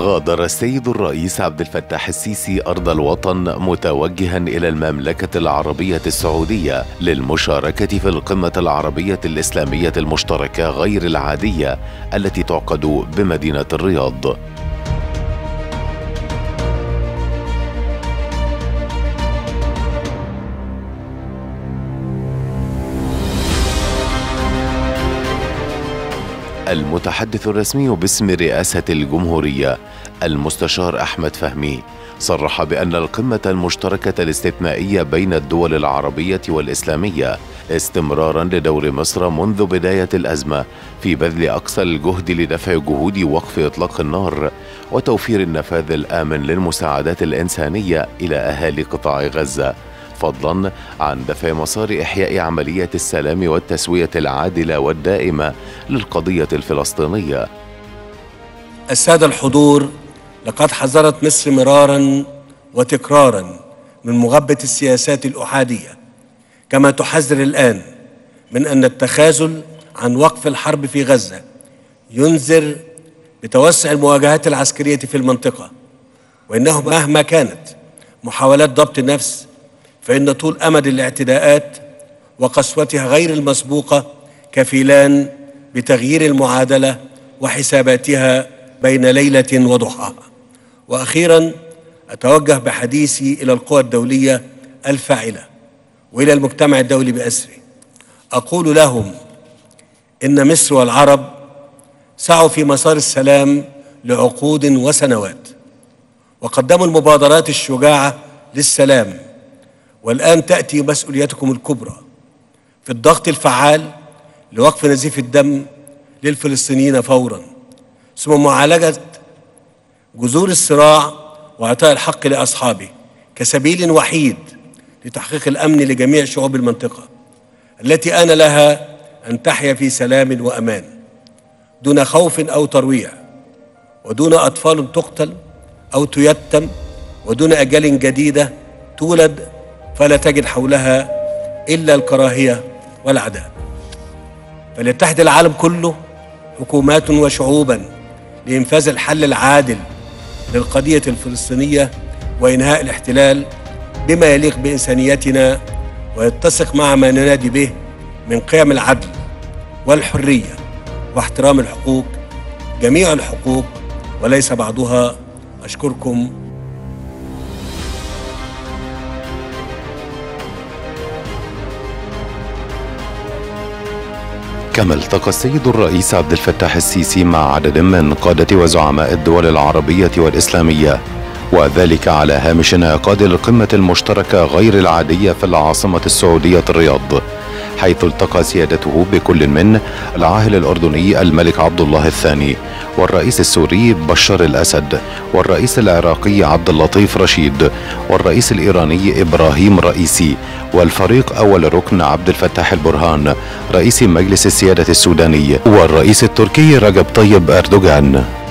غادر السيد الرئيس عبد الفتاح السيسي أرض الوطن متوجها إلى المملكة العربية السعودية للمشاركة في القمة العربية الإسلامية المشتركة غير العادية التي تعقد بمدينة الرياض. المتحدث الرسمي باسم رئاسة الجمهورية المستشار أحمد فهمي صرح بأن القمة المشتركة الاستثنائية بين الدول العربية والإسلامية استمرارا لدور مصر منذ بداية الأزمة في بذل أقصى الجهد لدفع جهود وقف إطلاق النار وتوفير النفاذ الآمن للمساعدات الإنسانية إلى أهالي قطاع غزة، فضلا عن دفع مسار إحياء عملية السلام والتسوية العادلة والدائمة للقضية الفلسطينية. السادة الحضور، لقد حذرت مصر مرارا وتكرارا من مغبة السياسات الأحادية، كما تحذر الآن من أن التخاذل عن وقف الحرب في غزة ينذر بتوسع المواجهات العسكرية في المنطقة، وإنه مهما كانت محاولات ضبط النفس فإن طول أمد الاعتداءات وقسوتها غير المسبوقة كفيلان بتغيير المعادلة وحساباتها بين ليلة وضحاها. وأخيرا أتوجه بحديثي إلى القوى الدولية الفاعلة وإلى المجتمع الدولي بأسره، أقول لهم إن مصر والعرب سعوا في مسار السلام لعقود وسنوات وقدموا المبادرات الشجاعة للسلام، والآن تأتي مسؤوليتكم الكبرى في الضغط الفعال لوقف نزيف الدم للفلسطينيين فورا، ثم معالجة جذور الصراع وإعطاء الحق لأصحابه كسبيل وحيد لتحقيق الأمن لجميع شعوب المنطقة التي آن لها أن تحيا في سلام وأمان دون خوف أو ترويع، ودون أطفال تقتل أو تيتم، ودون أجيال جديدة تولد فلا تجد حولها إلا الكراهية والعداء. فليتحد العالم كله حكومات وشعوبا لإنفاذ الحل العادل للقضية الفلسطينية وإنهاء الاحتلال بما يليق بإنسانيتنا ويتسق مع ما ننادي به من قيم العدل والحرية واحترام الحقوق، جميع الحقوق وليس بعضها. أشكركم. كما التقى السيد الرئيس عبد الفتاح السيسي مع عدد من قادة وزعماء الدول العربية والإسلامية، وذلك على هامش انعقاد القمة المشتركة غير العادية في العاصمة السعودية الرياض، حيث التقى سيادته بكل من العاهل الأردني الملك عبد الله الثاني، والرئيس السوري بشار الأسد، والرئيس العراقي عبد اللطيف رشيد، والرئيس الإيراني إبراهيم رئيسي، والفريق أول ركن عبد الفتاح البرهان رئيس مجلس السيادة السوداني، والرئيس التركي رجب طيب أردوغان.